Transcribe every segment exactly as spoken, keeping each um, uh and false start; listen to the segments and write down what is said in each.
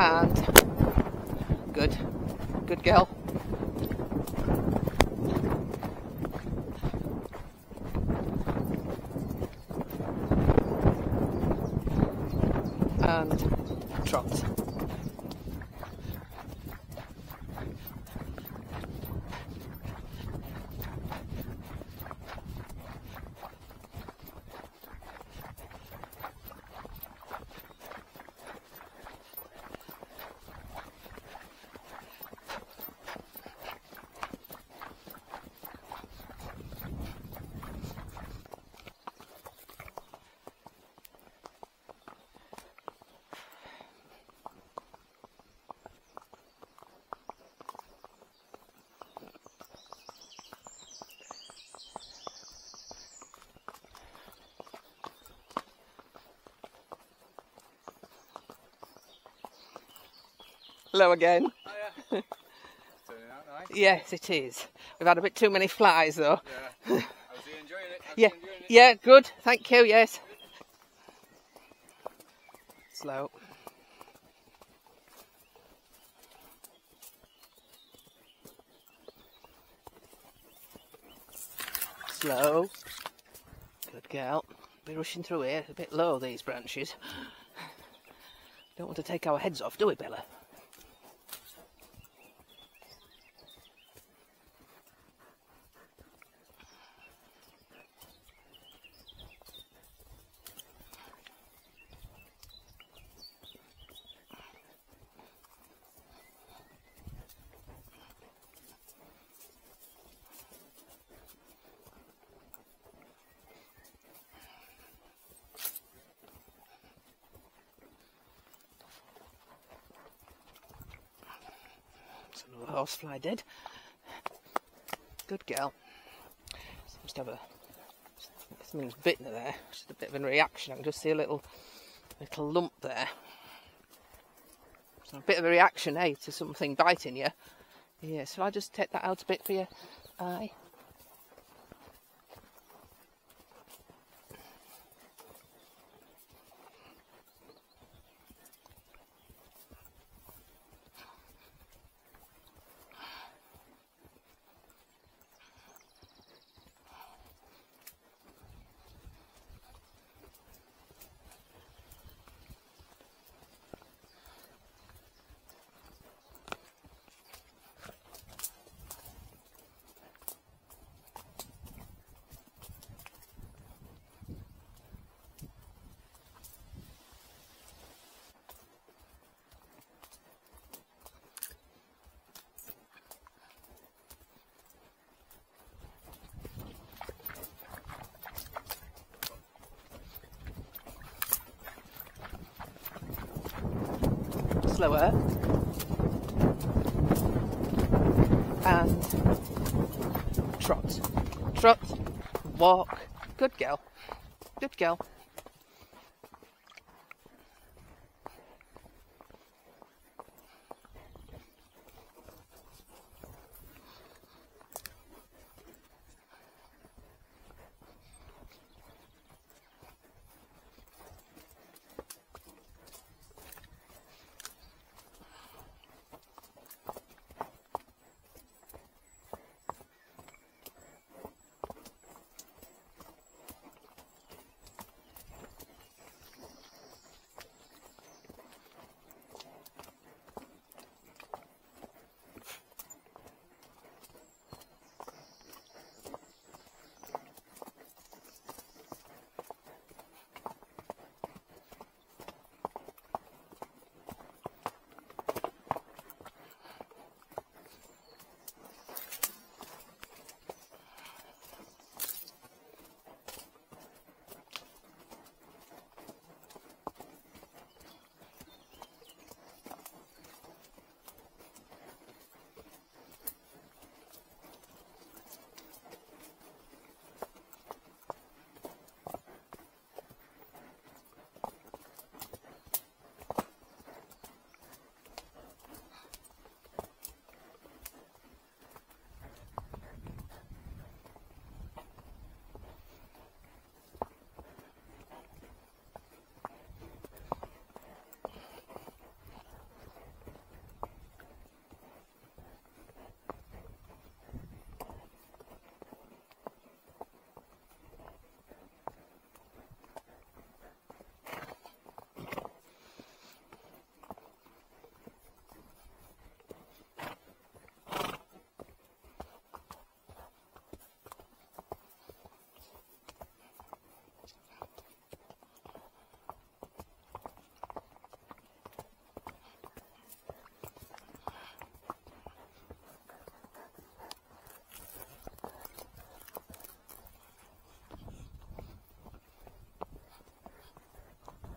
and good, good girl. And trot. Hello again. Oh, yeah. Turning out nice. Yes, it is. We've had a bit too many flies though. Yeah. How's he enjoying it? How's Yeah, he enjoying it? yeah, good. Thank you. Yes. Slow. Slow. Good girl. We're rushing through here. A bit low, these branches. Don't want to take our heads off, do we, Bella? Another horsefly dead. Good girl. Seems to have a something's bitten her there. Just a bit of a reaction. I can just see a little little lump there. So a bit of a reaction, eh, to something biting you. Yeah. So I just take that out a bit for you. Aye. Slower. And trot. Trot. Walk. Good girl. Good girl.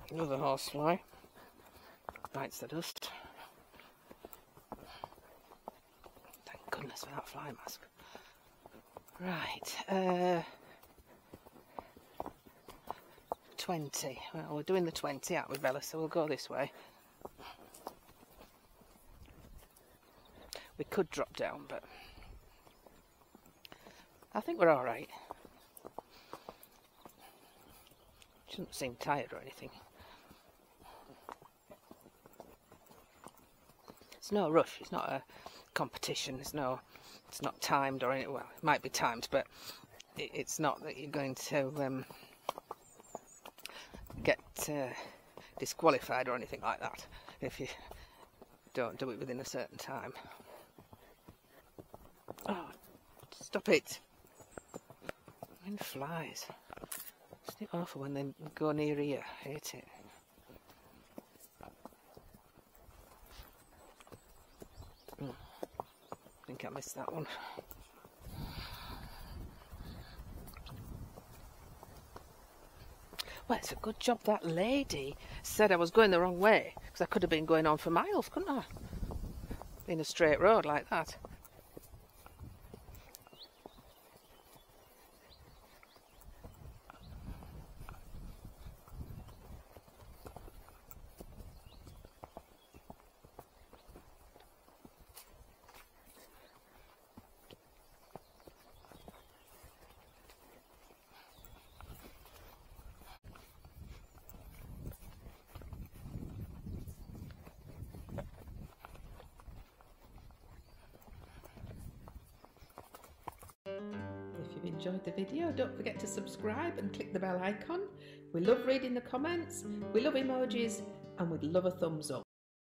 Another horsefly. Bites the dust. Thank goodness for that fly mask. Right, uh, twenty. Well, we're doing the twenty, aren't we, Bella? So we'll go this way. We could drop down, but I think we're all right. She doesn't seem tired or anything. It's no rush. It's not a competition. It's no. It's not timed or anything. Well, it might be timed, but it, it's not that you're going to um, get uh, disqualified or anything like that if you don't do it within a certain time. Oh, stop it! When flies. Isn't it awful when they go near here? I hate it. Mm. I think I missed that one. Well, it's a good job that lady said I was going the wrong way, because I could have been going on for miles, couldn't I? In a straight road like that. If you've enjoyed the video, don't forget to subscribe and click the bell icon. We love reading the comments, we love emojis, and we'd love a thumbs up.